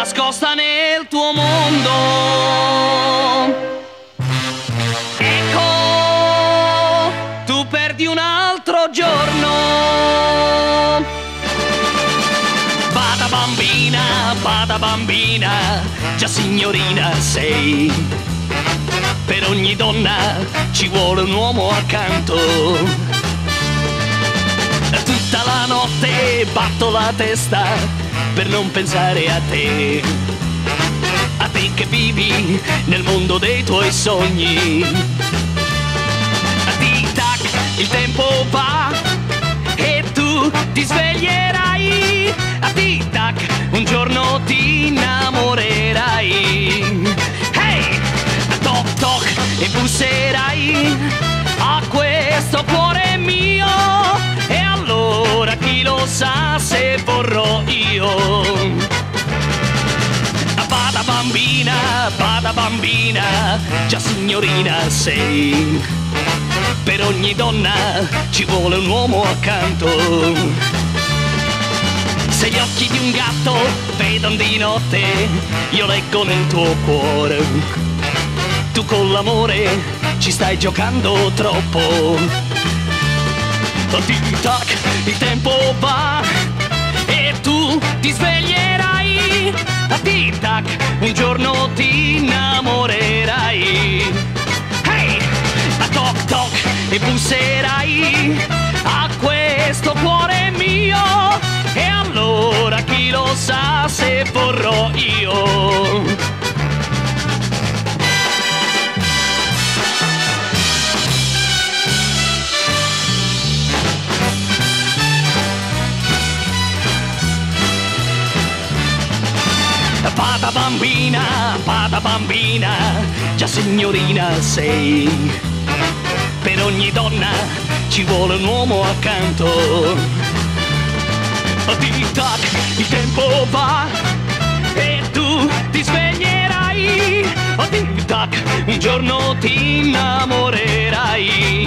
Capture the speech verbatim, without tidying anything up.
nascosta nel tuo mondo. Ecco, tu perdi un altro giorno. Bada bambina, bada bambina, già signorina sei. Per ogni donna ci vuole un uomo accanto. Tutta la notte batto la testa per non pensare a te, a te che vivi nel mondo dei tuoi sogni. Tic tac, il tempo va e tu ti sveglierai. Tic tac, un giorno ti innamorerai. Hey, toc toc, e busserai a questo cuore mio. E allora chi lo sa se vorrò io. Bada bambina, bada bambina, già signorina sei. Per ogni donna ci vuole un uomo accanto. Se gli occhi di un gatto vedono di notte, io leggo nel tuo cuore. Tu con l'amore ci stai giocando troppo. Tic tac, il tempo va e tu ti sveglierai. Tic tac, un giorno ti innamorerai. Hey, toc toc, e busserai a questo cuore mio. E allora chi lo sa se vorrò io. Bada bambina, bada bambina, già signorina sei. Per ogni donna ci vuole un uomo accanto. Tic tac, il tempo va e tu ti sveglierai. Tic tac, un giorno ti innamorerai.